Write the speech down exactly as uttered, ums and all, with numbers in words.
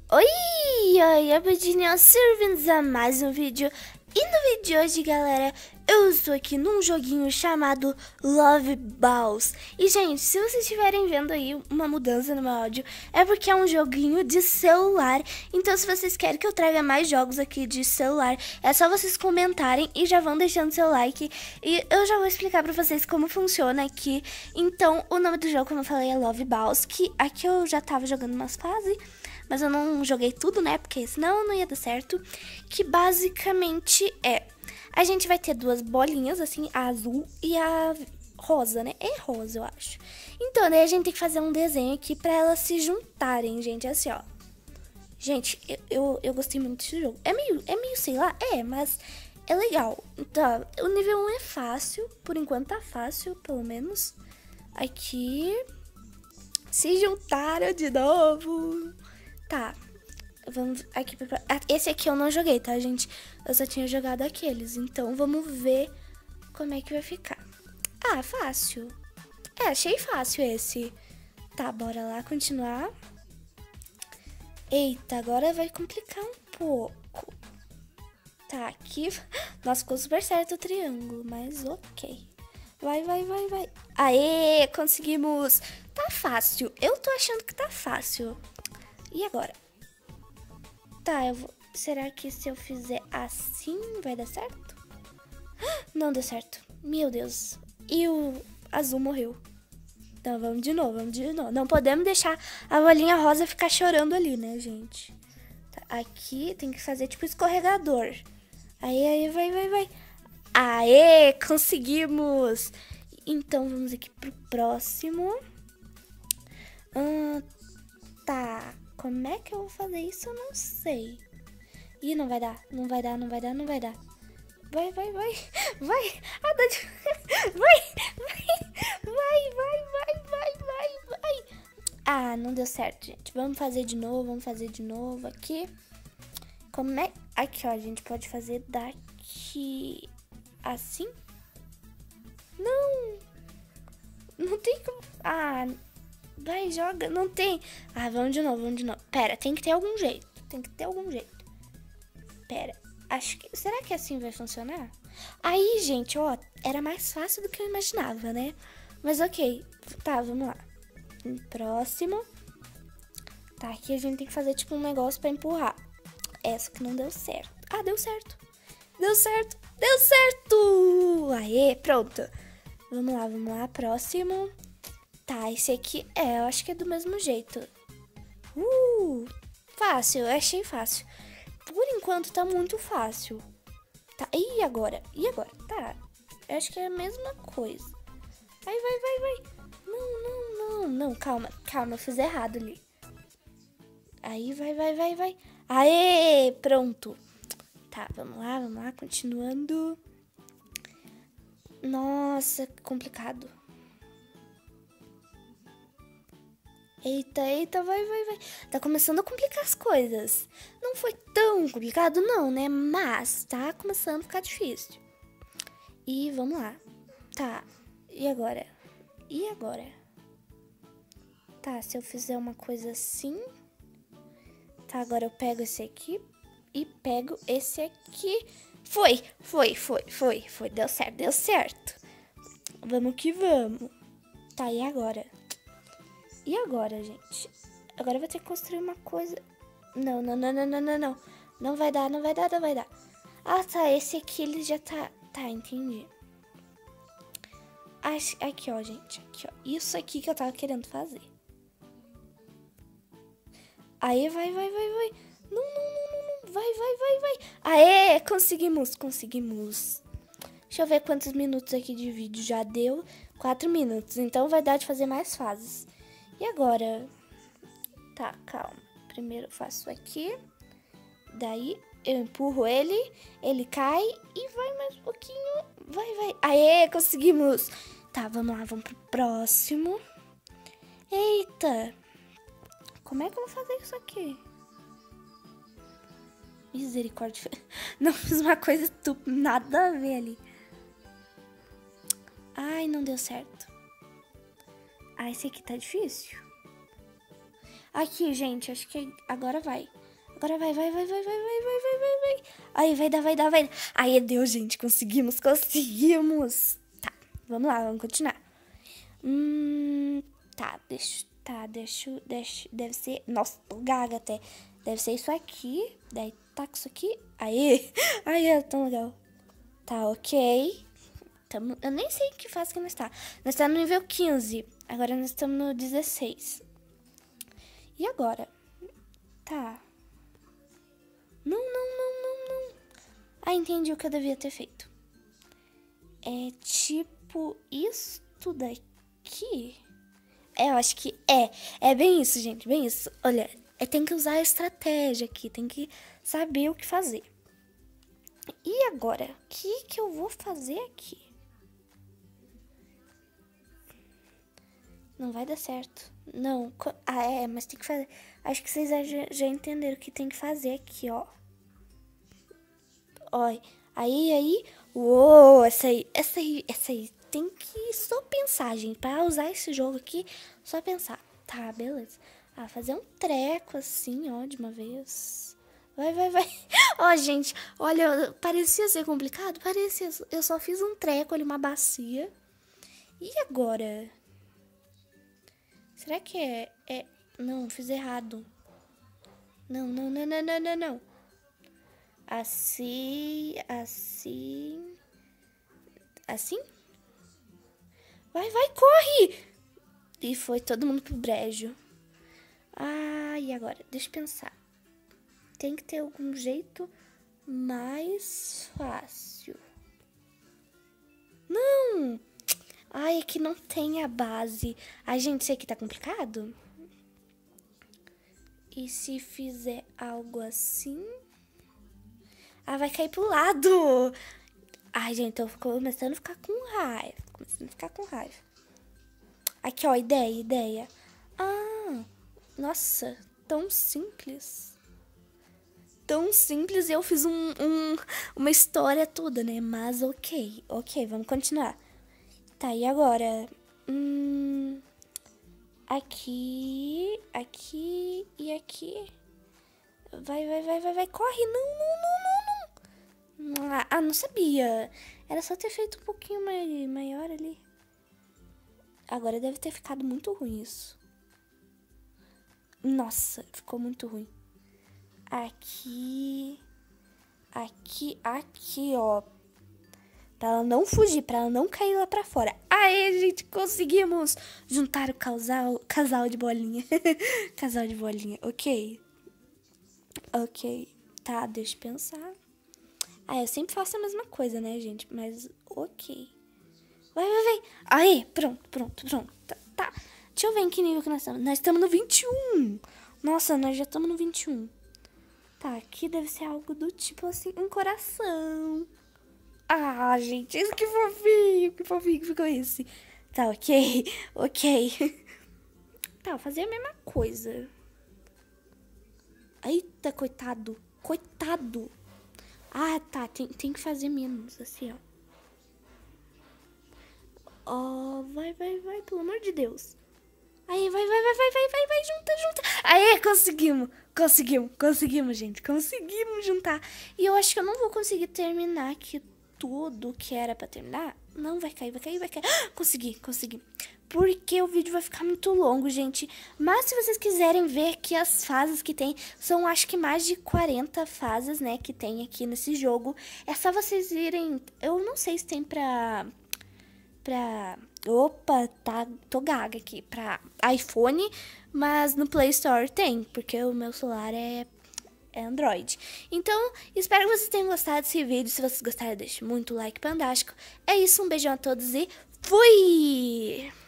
Oi, oi, rapidinho, bem-vindos a mais um vídeo. E no vídeo de hoje, galera, eu estou aqui num joguinho chamado Love Balls. E, gente, se vocês estiverem vendo aí uma mudança no meu áudio, é porque é um joguinho de celular. Então, se vocês querem que eu traga mais jogos aqui de celular, é só vocês comentarem e já vão deixando seu like. E eu já vou explicar pra vocês como funciona aqui. Então, o nome do jogo, como eu falei, é Love Balls, que aqui eu já tava jogando umas fases, mas eu não joguei tudo, né? Porque senão não ia dar certo. Que basicamente é... A gente vai ter duas bolinhas, assim, a azul e a rosa, né? É rosa, eu acho. Então, daí a gente tem que fazer um desenho aqui pra elas se juntarem, gente. Assim, ó. Gente, eu, eu, eu gostei muito desse jogo. É meio, é meio, sei lá, é, mas é legal. Então, o nível um é fácil. Por enquanto tá fácil, pelo menos. Aqui... Se juntaram de novo... Tá, vamos aqui pra... Esse aqui eu não joguei, tá, gente? Eu só tinha jogado aqueles, então vamos ver como é que vai ficar. Ah, fácil. É, achei fácil esse. Tá, bora lá continuar. Eita, agora vai complicar um pouco. Tá, aqui... Nossa, ficou super certo o triângulo, mas ok. Vai, vai, vai, vai. Aê, conseguimos. Tá fácil, eu tô achando que tá fácil. E agora? Tá, eu vou... Será que se eu fizer assim vai dar certo? Não deu certo. Meu Deus. E o azul morreu. Então vamos de novo, vamos de novo. Não podemos deixar a bolinha rosa ficar chorando ali, né, gente? Tá, aqui tem que fazer tipo escorregador. Aí, aí, vai, vai, vai. Aê, conseguimos! Então vamos aqui pro próximo. Hum, tá... Como é que eu vou fazer isso? Eu não sei. Ih, não vai dar. Não vai dar, não vai dar, não vai dar. Vai, vai, vai. Vai. Ah, dá de... Vai, vai. Vai, vai, vai, vai, vai, vai. Ah, não deu certo, gente. Vamos fazer de novo, vamos fazer de novo aqui. Como é... Aqui, ó, a gente pode fazer daqui... Assim? Não. Não tem como... Ah... Vai, joga. Não tem. Ah, vamos de novo, vamos de novo. Pera, tem que ter algum jeito. Tem que ter algum jeito. Pera, acho que... Será que assim vai funcionar? Aí, gente, ó, era mais fácil do que eu imaginava, né? Mas ok. Tá, vamos lá. Próximo. Tá, aqui a gente tem que fazer tipo um negócio pra empurrar. Essa que não deu certo. Ah, deu certo. Deu certo. Deu certo! Aê, pronto. Vamos lá, vamos lá. Próximo. Tá, esse aqui é, eu acho que é do mesmo jeito. Uh, fácil, eu achei fácil. Por enquanto tá muito fácil. Tá, e agora? E agora? Tá, eu acho que é a mesma coisa. Vai, vai, vai, vai. Não, não, não, não, calma, calma, eu fiz errado ali. Aí, vai, vai, vai, vai. Aê, pronto. Tá, vamos lá, vamos lá, continuando. Nossa, que complicado. Eita, eita, vai, vai, vai. Tá começando a complicar as coisas. Não foi tão complicado não, né? Mas tá começando a ficar difícil. E vamos lá. Tá, e agora? E agora? Tá, se eu fizer uma coisa assim... Tá, agora eu pego esse aqui e pego esse aqui. Foi, foi, foi, foi, foi. Deu certo, deu certo. Vamos que vamos. Tá, e agora? E agora, gente? Agora eu vou ter que construir uma coisa... Não, não, não, não, não, não, não. Não vai dar, não vai dar, não vai dar. Ah, tá, esse aqui ele já tá... Tá, entendi. Aqui, ó, gente. Aqui, ó. Isso aqui que eu tava querendo fazer. Aí, vai, vai, vai, vai. Não, não, não, não, não. Vai, vai, vai, vai. Aê, conseguimos, conseguimos. Deixa eu ver quantos minutos aqui de vídeo já deu. Quatro minutos, então vai dar de fazer mais fases. E agora? Tá, calma. Primeiro eu faço aqui. Daí eu empurro ele. Ele cai e vai mais um pouquinho. Vai, vai. Aê, conseguimos. Tá, vamos lá, vamos pro próximo. Eita. Como é que eu vou fazer isso aqui? Misericórdia. Não fiz uma coisa tu... nada a ver ali. Ai, não deu certo. Ah, esse aqui tá difícil. Aqui, gente, acho que agora vai. Agora vai, vai, vai, vai, vai, vai, vai, vai, vai, vai. Aí, vai dar, vai dar, vai dar. Aí, deu, gente, conseguimos, conseguimos. Tá, vamos lá, vamos continuar. Hum, tá, deixa, tá, deixa, deixa, deve ser, nossa, tô gaga até. Deve ser isso aqui, daí tá com isso aqui. Aí, aí, é tão legal. Tá, ok. Tamo, eu nem sei que fase que nós tá. Nós tá no nível quinze, agora nós estamos no dezesseis. E agora? Tá. Não, não, não, não, não. Ah, entendi o que eu devia ter feito. É tipo isto daqui? É, eu acho que é. É bem isso, gente, bem isso. Olha, é, tem que usar a estratégia aqui, tem que saber o que fazer. E agora? O que que eu vou fazer aqui? Não vai dar certo. Não. Ah, é, mas tem que fazer. Acho que vocês já, já entenderam o que tem que fazer aqui, ó. Olha. Aí, aí. Uou, essa aí, essa aí, essa aí. Tem que só pensar, gente. Pra usar esse jogo aqui, só pensar. Tá, beleza. Ah, fazer um treco assim, ó, de uma vez. Vai, vai, vai. Ó, gente, olha, parecia ser complicado? Parecia. Eu só fiz um treco ali, uma bacia. E agora? Será que é, é... Não, fiz errado. Não, não, não, não, não, não, não. Assim, assim... Assim? Vai, vai, corre! E foi todo mundo pro brejo. Ah, e agora? Deixa eu pensar. Tem que ter algum jeito mais fácil. Não! Ai, aqui não tem a base. Ai, gente, isso aqui tá complicado? E se fizer algo assim? Ah, vai cair pro lado. Ai, gente, tô começando a ficar com raiva. Começando a ficar com raiva. Aqui, ó, ideia, ideia. Ah, nossa, tão simples. Tão simples e eu fiz um, um, uma história toda, né? Mas ok, ok, vamos continuar. Tá, e agora? Hum, aqui, aqui e aqui. Vai, vai, vai, vai, vai, corre. Não, não, não, não, não. Ah, não sabia. Era só ter feito um pouquinho mai, maior ali. Agora deve ter ficado muito ruim isso. Nossa, ficou muito ruim. Aqui, aqui, aqui, ó. Pra ela não fugir, pra ela não cair lá pra fora. Aê, gente, conseguimos juntar o casal, casal de bolinha. Casal de bolinha, ok. Ok, tá, deixa eu pensar. Ah, eu sempre faço a mesma coisa, né, gente? Mas, ok. Vai, vai, vai. Aê, pronto, pronto, pronto. Tá, tá. Deixa eu ver em que nível que nós estamos. Nós estamos no vinte e um. Nossa, nós já estamos no vinte e um. Tá, aqui deve ser algo do tipo assim, um coração. Ah, gente, isso que fofinho, que fofinho que ficou esse. Tá, ok, ok. Tá, vou fazer a mesma coisa. Eita, coitado, coitado. Ah, tá, tem, tem que fazer menos, assim, ó. Ó, oh, vai, vai, vai, pelo amor de Deus. Aí, vai, vai, vai, vai, vai, vai, vai, junta, junta. Aí, conseguimos, conseguimos, conseguimos, gente, conseguimos juntar. E eu acho que eu não vou conseguir terminar aqui tudo que era pra terminar. Não, vai cair, vai cair, vai cair. Ah, consegui, consegui. Porque o vídeo vai ficar muito longo, gente. Mas se vocês quiserem ver aqui as fases que tem, são acho que mais de quarenta fases, né, que tem aqui nesse jogo. É só vocês irem, eu não sei se tem pra... pra... Opa, tá, tô gaga aqui, pra iPhone, mas no Play Store tem, porque o meu celular é, é Android. Então, espero que vocês tenham gostado desse vídeo. Se vocês gostaram, deixe muito like pandástico. É isso, um beijão a todos e fui!